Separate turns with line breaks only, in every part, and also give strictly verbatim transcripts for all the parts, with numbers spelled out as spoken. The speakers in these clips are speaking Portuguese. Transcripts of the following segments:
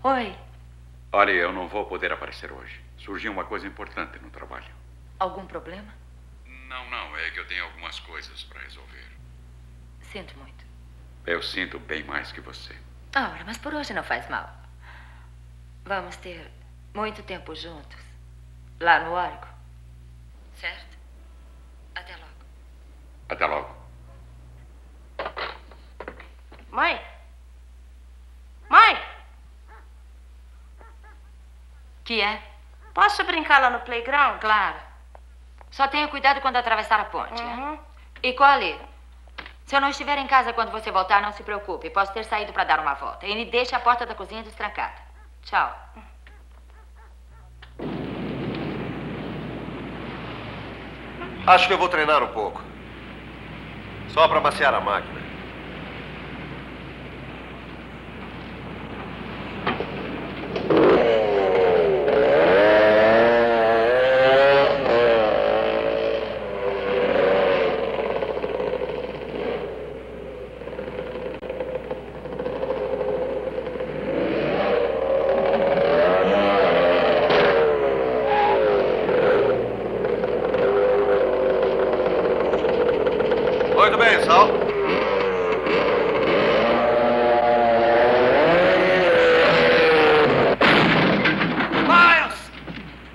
Oi.
Olha, eu não vou poder aparecer hoje. Surgiu uma coisa importante no trabalho.
Algum problema?
Não, não. É que eu tenho algumas coisas para resolver.
Sinto muito.
Eu sinto bem mais que você.
Ora, mas por hoje não faz mal. Vamos ter muito tempo juntos. Lá no Oregon. Certo? Até logo.
Até logo.
Mãe? Mãe?
Que é?
Posso brincar lá no playground?
Claro. Só tenha cuidado quando atravessar a ponte.
Uhum.
Né? E Collie, se eu não estiver em casa quando você voltar, não se preocupe. Posso ter saído para dar uma volta. E me deixe a porta da cozinha destrancada. Tchau.
Acho que eu vou treinar um pouco. Só para maciar a máquina. Muito bem, Sal.
Miles!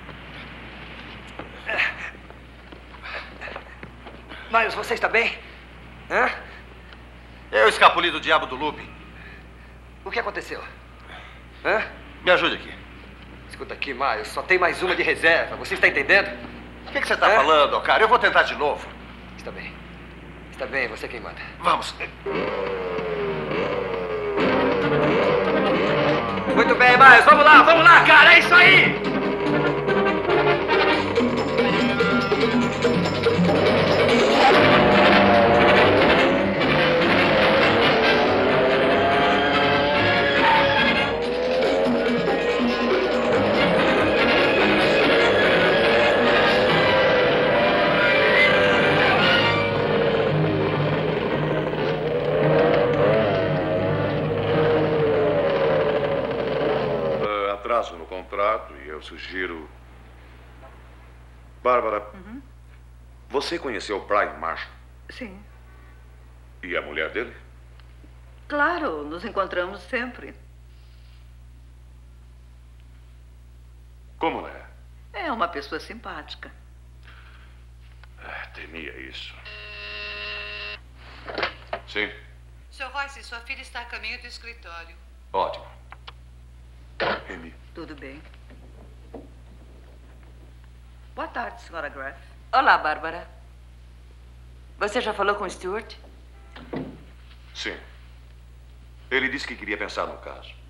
Miles, você está bem? Hã?
Eu escapuli do diabo do looping.
O que aconteceu? Hã?
Me ajude aqui.
Escuta aqui, Miles, só tem mais uma de reserva. Você está entendendo?
O que, que você está
Hã?
falando, cara? Eu vou tentar de novo.
Está bem. Está bem, você quem manda.
Vamos.
Muito bem, Miles, vamos lá, vamos lá, cara, é isso aí!
Atraso no contrato e eu sugiro... Bárbara,
Uhum.
você conheceu o Brian Marshall
Sim.
e a mulher dele?
Claro, nos encontramos sempre.
Como é?
É uma pessoa simpática.
Ah, temia isso. Sim.
senhor Royce, sua filha está a caminho do escritório.
Ótimo.
Amy.
Tudo bem. Boa tarde, senhora Graff.
Olá, Bárbara. Você já falou com o Stuart?
Sim. Ele disse que queria pensar no caso.